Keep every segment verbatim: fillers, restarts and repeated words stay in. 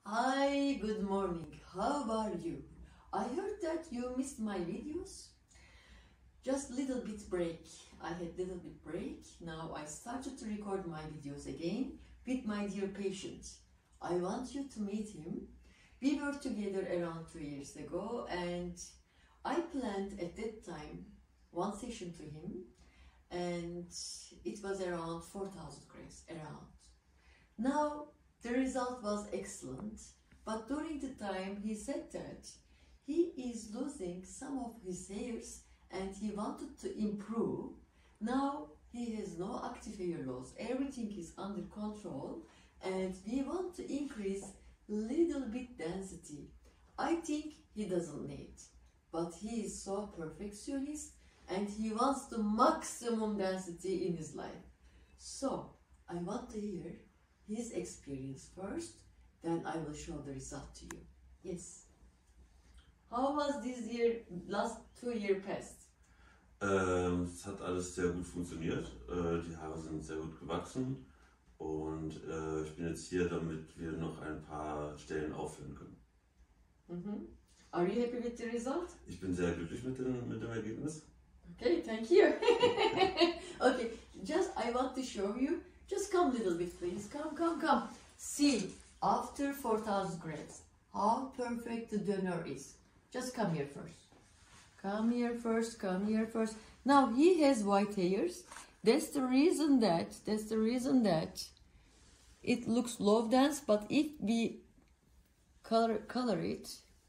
Hi, good morning. How are you? I heard that you missed my videos. Just little bit break. I had little bit break. Now I started to record my videos again with my dear patient. I want you to meet him. We were together around two years ago and I planned at that time one session to him and it was around four thousand grams around. Now the result was excellent, but during the time he said that he is losing some of his hairs and he wanted to improve. Now he has no active hair loss, everything is under control and we want to increase little bit density. I think he doesn't need, but he is so perfectionist and he wants the maximum density in his life. So I want to hear his experience first, then I will show the result to you. Yes. How was this year, last two year past? Ähm, es hat alles sehr gut funktioniert. Äh, die Haare sind sehr gut gewachsen und äh, ich bin jetzt hier, damit wir noch ein paar Stellen aufhören können. Mm-hmm. Are you happy with the result? Ich bin sehr glücklich mit dem, mit dem Ergebnis. Okay, thank you. Okay, just I want to show you. Just come a little bit, please. Come, come, come. See, after four thousand grams, how perfect the donor is. Just come here first. Come here first, come here first. Now, he has white hairs. That's the reason that, that's the reason that it looks low dense, but if we color, color it,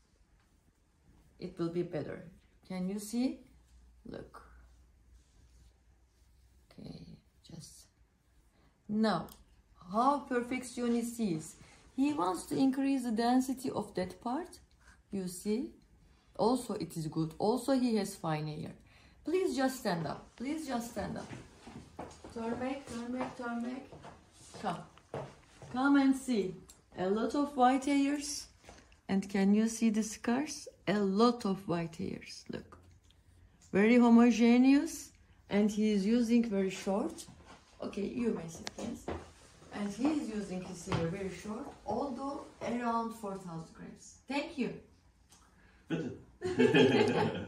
it will be better. Can you see? Look. Okay, just... Now, how perfectionist he is. He wants to increase the density of that part. You see? Also, it is good. Also, he has fine hair. Please just stand up. Please just stand up. Turn back, turn back, turn back. Come. Come and see. A lot of white hairs. And can you see the scars? A lot of white hairs. Look. Very homogeneous. And he is using very short. Okay, you may sit, yes. And he is using his hair very short, although around four thousand grams. Thank you. Bitte.